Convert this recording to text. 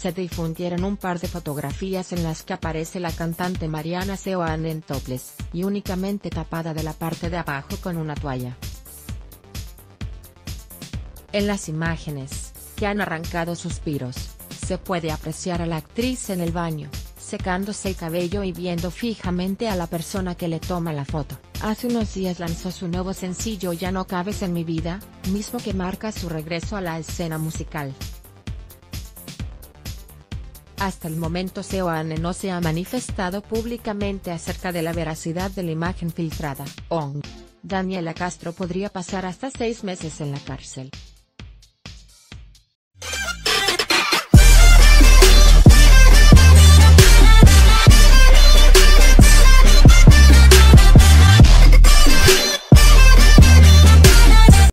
se difundieron un par de fotografías en las que aparece la cantante Mariana Seoane en topless, y únicamente tapada de la parte de abajo con una toalla. En las imágenes, que han arrancado suspiros, se puede apreciar a la actriz en el baño, secándose el cabello y viendo fijamente a la persona que le toma la foto. Hace unos días lanzó su nuevo sencillo Ya no cabes en mi vida, mismo que marca su regreso a la escena musical. Hasta el momento Seoane no se ha manifestado públicamente acerca de la veracidad de la imagen filtrada. Daniela Castro podría pasar hasta 6 meses en la cárcel.